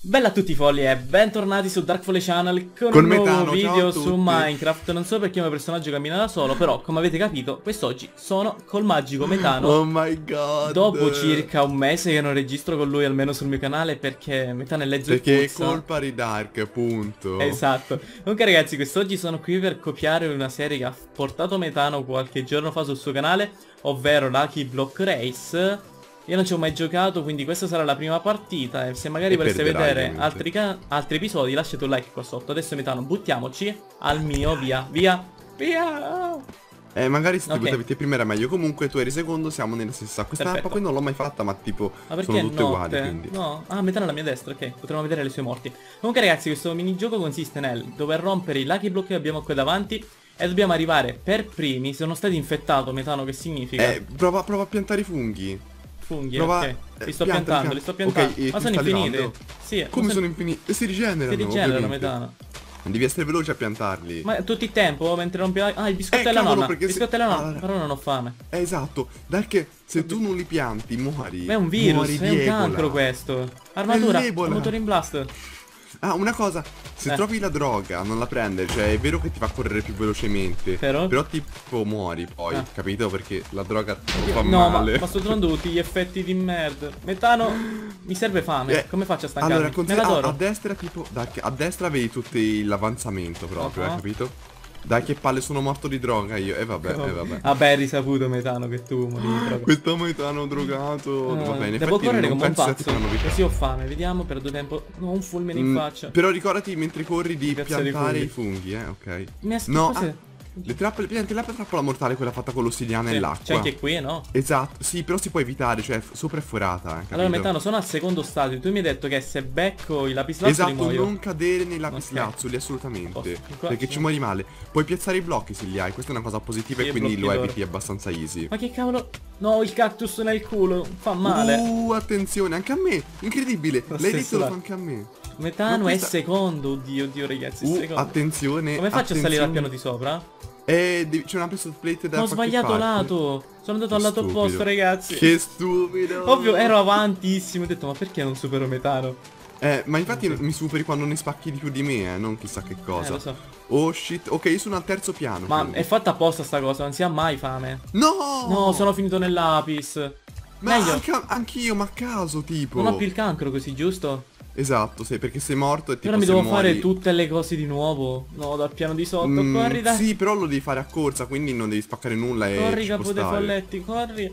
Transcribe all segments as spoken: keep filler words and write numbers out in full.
Bella a tutti i folli e bentornati su Darkfolly Channel con, con un nuovo Metano, video su Minecraft. Non so perché il mio personaggio cammina da solo, però come avete capito quest'oggi sono col magico Metano. Oh my god. Dopo circa un mese che non registro con lui almeno sul mio canale perché Metano è lezzo e Perché è puzza. colpa di Dark, punto. Esatto. Comunque ragazzi, quest'oggi sono qui per copiare una serie che ha portato Metano qualche giorno fa sul suo canale, ovvero Lucky Block Race. Io non ci ho mai giocato, quindi questa sarà la prima partita e se magari E voleste perderai, vedere ovviamente. altri, altri episodi lasciate un like qua sotto. Adesso Metano, buttiamoci al mio, via, via, via. Eh, magari se ti Ok. buttavi te prima era meglio. Comunque tu eri secondo, siamo nella stessa. Questa Perfetto. mappa qui non l'ho mai fatta, ma tipo Ma perché sono tutte notte? uguali, quindi. No, ah, Metano alla mia destra, ok, potremo vedere le sue morti. Comunque ragazzi, questo minigioco consiste nel dover rompere i lucky block che abbiamo qui davanti e dobbiamo arrivare per primi. Sono stati infettato, Metano, che significa? Eh, prova, prova a piantare i funghi. Funghi, prova- ok. eh, Li sto pianta, piantando, pianta. li sto piantando. Ok, e Ma ti sono sta infiniti? levando? Sì. Come ma sono infiniti? E si rigenerano, Si rigenerano, ovviamente. Metano. Devi essere veloce a piantarli. Ma tutto il tempo mentre rompi la... Ah, il biscotto Eh, della cavolo, nonna. perché Il biscotto se- della nonna. allora- Però non ho fame. Eh, esatto. Dai che se tu non li pianti, muori. Ma è un virus, Muori è di un Ebola. cancro questo. Armatura, l'Ebola. armatura in blast. Ah, una cosa, se Eh. trovi la droga, non la prendere, cioè è vero che ti fa correre più velocemente, Però? tipo muori poi, Ah. capito? Perché la droga ti fa No, ma, male. ma sto trovando tutti gli effetti di merda. Metano, mi serve fame. Eh, Come faccio a stancarmi? Allora, Me considera- la a, adoro. a destra tipo, dai, che- a destra vedi tutti l'avanzamento proprio, Ah. eh, capito? Dai che palle, sono morto di droga io, e vabbè, e vabbè. Vabbè, è risaputo Metano che tu mori di droga. Questo metano drogato, Eh, va bene, in devo effetti correre non come un penso sia pazzo. tipo una novità. Così ho fame, vediamo per due tempo. No, un fulmine in Mm, faccia. Però ricordati mentre corri di Piazzare i piantare funghi. i funghi, eh, ok. Mi ha No, cos'è? ah, le trappole, pianti la trappola mortale, quella fatta con l'ossidiana Sì, e l'acqua. c'è anche qui, no? Esatto, sì, però si può evitare, cioè f- sopra è forata, eh, capito? Allora Metano, sono al secondo stadio. Tu mi hai detto che se becco i lapislazzoli Esatto, muoio. non cadere nei lapislazzoli, Ok. assolutamente. Posso. Qua- Perché ci muori male. Puoi piazzare i blocchi se li hai, questa è una cosa positiva Sì, e quindi blocchi lo d'oro. eviti abbastanza easy. Ma che cavolo? No, il cactus nel culo. Fa male. Uh, attenzione, anche a me, incredibile. Lo L'hai stesso detto, lo là. fa anche a me. Metano Ma questa- è secondo. Oddio, oddio ragazzi, è Uh, secondo. attenzione. Come faccio a salire al attenzione. piano di sopra? Eh, devi- c'è una pressure plate da Ma ho qualche sbagliato parte. lato. Sono andato Che al lato stupido. opposto, ragazzi. Che stupido. Ovvio, ero avantissimo. Ho detto, ma perché non supero Metano? Eh, ma infatti mi superi quando ne spacchi di più di me, eh, non chissà che cosa. Eh, lo so. Oh shit, ok, io sono al terzo piano. Ma quindi. è fatta apposta sta cosa, non si ha mai fame. No! No, sono finito nell'apis. Ma Meglio. anche, anch'io, ma a caso, tipo. Non ho più il cancro così, giusto? Esatto, sei perché sei morto e tipo Ora mi se devo muori... fare tutte le cose di nuovo. No, dal piano di sotto. Mm, Corri, dai. Sì, però lo devi fare a corsa, quindi non devi spaccare nulla e Corri, ci può capo dei stare. folletti, corri.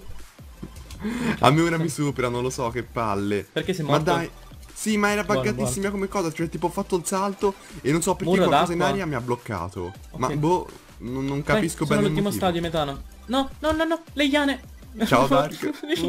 A me ora mi supera, non lo so, che palle. Perché sei Ma morto? dai. Sì, ma era Buono, buggatissima come cosa, cioè tipo ho fatto il salto e non so perché Muro qualcosa in d'acqua? aria mi ha bloccato. Ok. Ma boh, non, non Dai, capisco sono bene il all'ultimo motivo. stadio, Metano. No, no, no, no, le iane. Ciao Dark.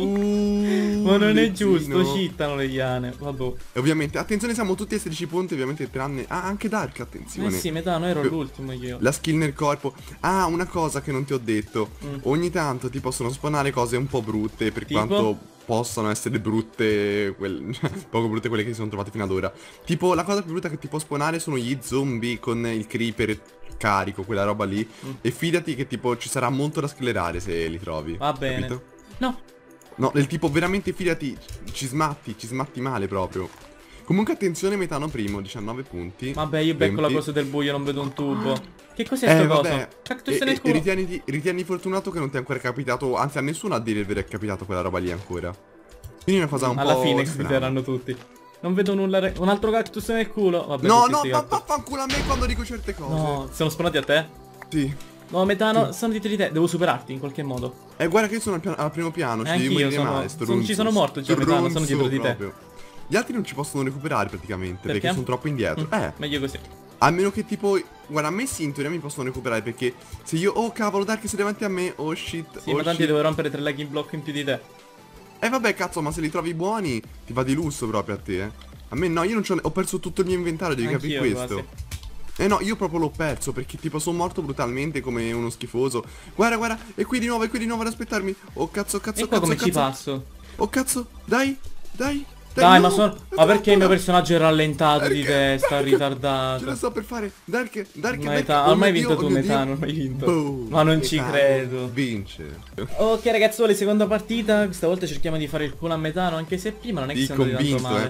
Uh, Ma non è leggino. giusto, cheatano le iane. Vabbè. E ovviamente, attenzione, siamo tutti a sedici punti, ovviamente tranne... Ah, anche Dark, Eh attenzione. sì, Metano, ero Più- l'ultimo io. La skill nel corpo. Ah, una cosa che non ti ho detto. Mm. Ogni tanto ti possono spawnare cose un po' brutte, per Tipo? quanto possano essere brutte, quel- poco brutte quelle che si sono trovate fino ad ora. Tipo, la cosa più brutta che ti può spawnare sono gli zombie con il creeper carico, quella roba lì. Mm. E fidati che tipo ci sarà molto da sclerare se li trovi. Va bene. Capito? No, No, del tipo veramente fidati, ci smatti, ci smatti male proprio. Comunque attenzione, Metano primo, diciannove punti. vabbè, io becco la venti. cosa del buio, non vedo un tubo. Che cos'è Eh sto vabbè, coso? Cactus e, nel e- culo. ritieni, ritieni fortunato che non ti è ancora capitato, anzi a nessuno a dire il vero è capitato quella roba lì ancora. Quindi è una cosa un Alla po' fine strana. sfideranno tutti. Non vedo nulla. re- Un altro cactus nel culo. Vabbè, No, tutti no, sti ma cactus. vaffanculo a me quando dico certe cose. No, sono spawnati a te? Sì. No, Metano, sono di te. Devo superarti in qualche modo. Eh, guarda che io sono al, piano- al primo piano, ci Eh, devi anch'io morire sono- male, sono- stronzo. ci sono morto già, Metano, sono Stronzo dietro di te. proprio. Gli altri non ci possono recuperare praticamente, perché, Perché? sono troppo indietro. Mm, Eh, Meglio così. a meno che tipo, guarda, a me sì, in teoria mi possono recuperare, perché se io, oh cavolo, Dark sei davanti a me, oh shit, Sì, oh ma tanti shit. devo rompere tre leg in blocco in più di te. Eh vabbè cazzo, ma se li trovi buoni ti va di lusso proprio a te, eh. A me no, io non c'ho, ho perso tutto il mio inventario, devi Anch'io, capire questo. quasi. Eh no, io proprio l'ho perso perché tipo sono morto brutalmente come uno schifoso. Guarda, guarda, è qui di nuovo, è qui di nuovo ad aspettarmi. Oh cazzo, cazzo, E qua cazzo, come ci cazzo. passo? Oh cazzo, dai, dai. Dai, no, ma sono... è Ma perché il mio troppo- personaggio è rallentato di Perché? testa, ritardato? Ce la sto per fare. Dark, Dark, Ma Dark. Eta- oh ormai hai mio vinto Dio, tu, oh mio Dio. Metano, hai vinto. Boom. Ma non ci Metano credo. Vince. Ok ragazzuoli, seconda partita. Questa volta cerchiamo di fare il culo a Metano, anche se prima non è che Sì, sia andato tanto convinto, male. eh.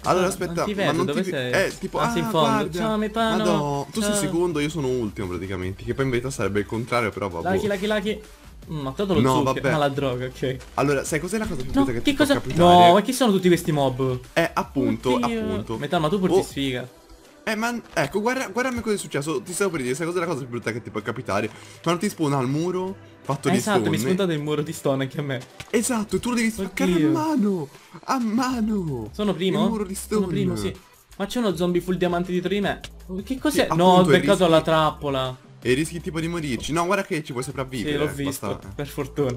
Allora Ah, aspetta, non ti ma vedo, non dove ti... sei? Eh, tipo, Ah, ah, sei in fondo. guarda. Ciao, Metano. Madò, tu sei Ciao. secondo, io sono ultimo praticamente. Che poi in verità sarebbe il contrario, però vabbè. Lucky, lucky, lucky. Mm, ma tanto lo No, zucchero. vabbè. Ma la droga, ok. Allora, sai cos'è la cosa più No, brutta che che ti può cosa? capitare? No, ma chi sono tutti questi mob? Eh, appunto, Oddio. appunto. Metano, ma tu porti Oh, sfiga. Eh, ma ecco, guarda, guardami cosa è successo. Ti stavo per dire, sai cos'è la cosa più brutta che ti può capitare? Quando ti spawna al muro, fatto Eh, di esatto, mi è stone. spuntato il muro di stone anche a me. Esatto, e tu lo devi spaccare a Oddio. mano. A mano. Sono primo? Il muro di stone. Sono primo, sì. Ma c'è uno zombie full diamante dietro di me. Che cos'è? Sì, no, ho appunto, e beccato rischi- alla trappola. E rischi tipo di morirci. No, guarda che ci puoi sopravvivere. Sì, l'ho eh, visto, basta- per fortuna.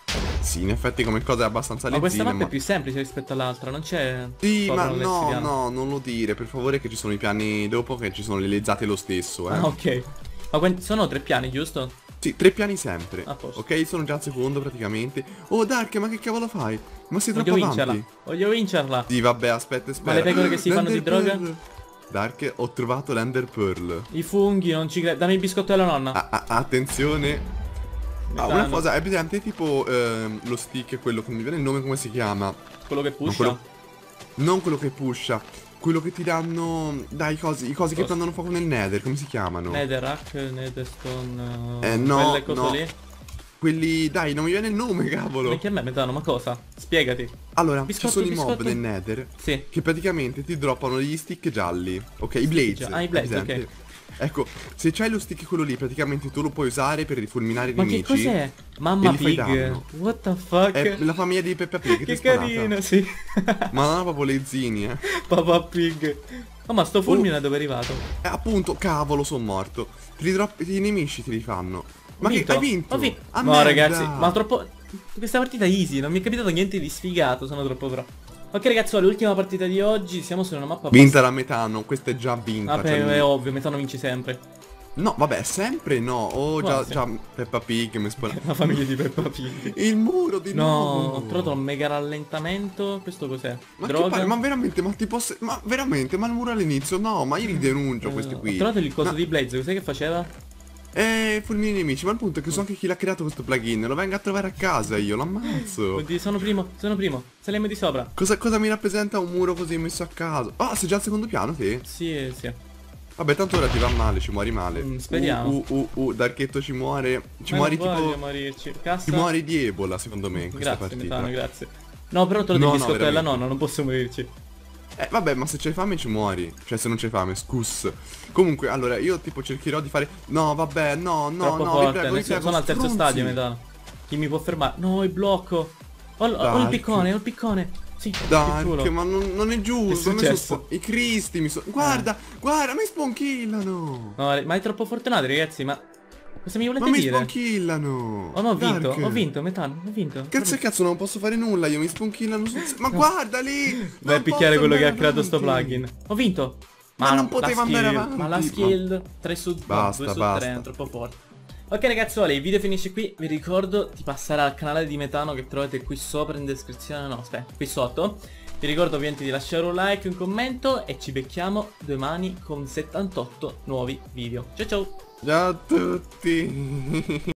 Sì, in effetti come cosa è abbastanza Ma questa leggina, mappa ma... è più semplice rispetto all'altra, non c'è... Sì, sopra ma un no, lessiviano. no, non lo dire, per favore, che ci sono i piani dopo, che ci sono le lezzate lo stesso, eh. Ah, ok. Ma quanti- sono tre piani, giusto? Sì, tre piani sempre. A posto. Ok, sono già al secondo praticamente. Oh, Dark, ma che cavolo fai? Ma sei Voglio troppo vincerla. avanti. Voglio vincerla. Sì, vabbè, aspetta, aspetta. Ma le pecore che si fanno di L'Ender droga? Pearl. Dark, ho trovato l'Ender Pearl. I funghi, non ci credo. Dammi il biscotto della nonna. Ah, ah, attenzione. Ah, una Metano. cosa, è presente tipo ehm, lo stick, quello che non mi viene il nome, come si chiama? Quello che Non pusha. quello, non quello che pusha, quello che ti danno, dai, i cosi, i cosi che Cosa? prendono fuoco nel Nether, come si chiamano? Netherrack, Netherstone... Eh, no, Quelle cose no. lì. Quelli, dai, non mi viene il nome, cavolo. Perché a me metano, ma cosa? Spiegati. Allora, Biscotto, ci sono i biscotto. mob nel Nether Sì. che praticamente ti droppano degli stick gialli. Ok, i blaze. già- ah, i blaze, hai presente? Ecco, se c'hai lo stick quello lì, praticamente tu lo puoi usare per rifulminare i Ma che nemici. cos'è? Mamma e gli fai Pig. danno. What the fuck? È la famiglia di Peppa Pig, Che ti è sparata. carino, sì. Ma non proprio le zini, eh. Papà Pig. Oh, ma sto fulmine dove è arrivato? Eh, appunto, cavolo, sono morto. Ti ridrop- i nemici ti rifanno. Ma Ho che vinto? hai vinto? Ho vinto. Ah, No, merda. ragazzi, ma troppo... Questa partita è easy, non mi è capitato niente di sfigato, sono troppo pro. Ok ragazzi, l'ultima partita di oggi, siamo su una mappa... Vinta la metano, questa è già vinta. Vabbè, cioè, è ovvio, metano vince sempre. No, vabbè, sempre no. Oh, già, Quasi. già Peppa Pig mi spara. La famiglia di Peppa Pig. Il muro di No, nuovo. ho trovato un mega rallentamento. Questo cos'è? Ma che Droga? pare- ma veramente, ma ti posso... Ma veramente, ma il muro all'inizio? No, ma io li denuncio questi Eh, qui. Ho trovato il coso Ma- di Blaze, cos'è che faceva? Eh, fulmini nemici, ma il punto è che so anche chi l'ha creato questo plugin. Lo venga a trovare a casa io, l'ammazzo. Oddio, sono primo, sono primo. Saliamo di sopra. Cosa, cosa mi rappresenta un muro così messo a caso? Ah, sei già al secondo piano, te? Sì, eh, sì. Vabbè, tanto ora ti va male, ci muori male. Mm, speriamo. Uh, uh, uh, uh, Darchetto ci muore. Ci Ma muori non voglio tipo... morirci. Cassa. Ci muori di Ebola, secondo me, in questa Grazie, partita. Metano, grazie. No, però te lo No, devi no, biscotto della veramente. nonna, non posso morirci. Eh, vabbè, ma se c'hai fame ci muori. Cioè, se non c'hai fame, scus. Comunque, allora, io tipo cercherò di fare... No, vabbè, no, no, Troppo no, forte, vi prego, vi nel senso, prego, sono al terzo stronzi. stadio, Metano. Chi mi può fermare? No, il blocco. Ho, ho il Dark. piccone, ho il piccone. Sì, ti Dark, giuro. ma non, non è giusto. Che è a me successo? sono spo- I cristi mi sono... Guarda, guarda, mi sponkillano. No, ma è troppo fortunato, ragazzi, ma... Cosa mi volete Ma mi dire? sponkillano. Oh, no, ho vinto, Dark. ho vinto, Metano, ho vinto. Cazzo e cazzo, non posso fare nulla, io mi sponkillano sul... Ma guarda lì! Vai a non picchiare posso quello che ha andare creato sto avanti. plugin. Ho vinto. Ma non no, potevo la andare skill, avanti. Ma la Ma- skill tre su Basta, due su basta. tre è troppo forte. Ok ragazzuoli, il video finisce qui. Vi ricordo di passare al canale di Metano che trovate qui sopra in descrizione. No, aspetta, qui sotto. Vi ricordo ovviamente di lasciare un like, un commento e ci becchiamo domani con settantotto nuovi video. Ciao ciao. Ciao a tutti.